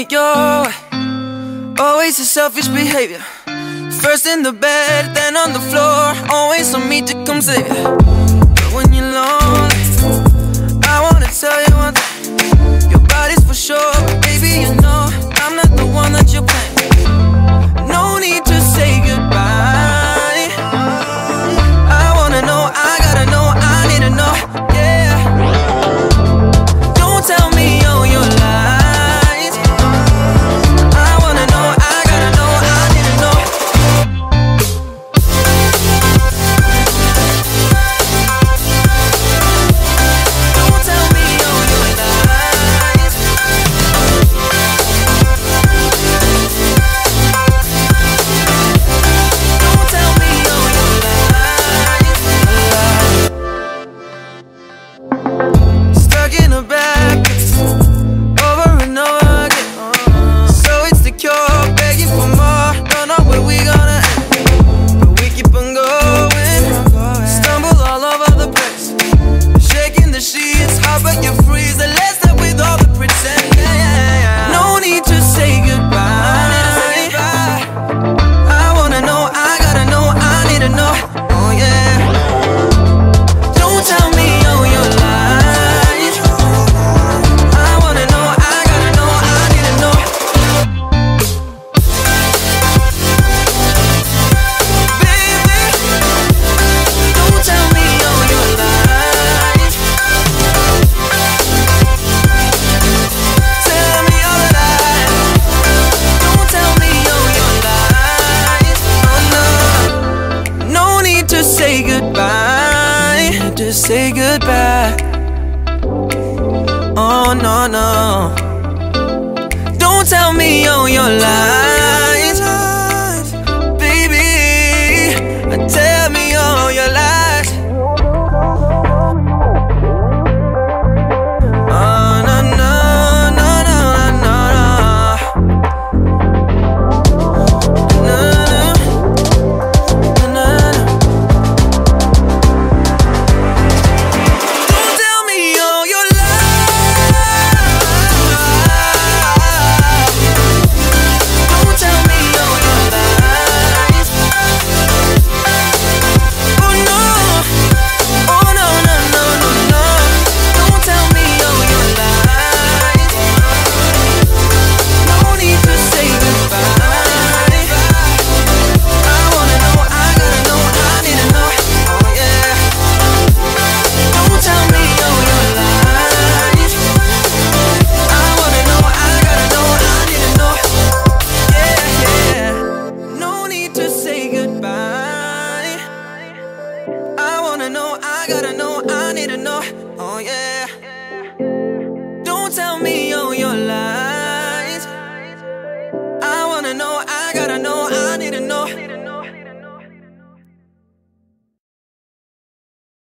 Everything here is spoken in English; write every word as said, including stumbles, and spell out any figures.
it your way. Always a selfish behavior. First in the bed, then on the floor. Always on me to come save you. But when you're lonely, I wanna tell you one thing. Your body's for sure, but baby, you know I'm not the one that you're playing. No need to say goodbye. I wanna know, I gotta know, I need to know, yeah. Don't tell me all your lies. I wanna know, I gotta know, I need to know. Don't tell me all your lies. Don't tell me all your lies. Stuck in the back, over and over again. So it's the cure, begging for more. Don't know where we gonna end, but we keep on going. Stumble all over the place, shaking the sheets, hard but you freeze. The less that with all the pretend. No need to say goodbye. I wanna know, I gotta know, I need to know. Oh yeah. Don't tell me all your lies. I wanna know, I gotta know, I need to know. Baby, don't tell me all your lies. Tell me all the lies. Don't tell me all your lies. Oh no, no need to say goodbye. Just say goodbye. Oh no, no. Don't tell me all your lies. Baby, tell me all your lies. Oh no, no, no, no, no, no. No, no, no, no. Don't tell me all your lies. Don't tell me all your lies. Oh no, oh no, no, no, no, no. Don't tell me all your lies. No need to say goodbye. I wanna know, I gotta know, I need to know. Oh yeah. Don't tell me all your lies. I wanna know, I gotta know, I need to know. Yeah, yeah. No need to say goodbye. I wanna know, I gotta know.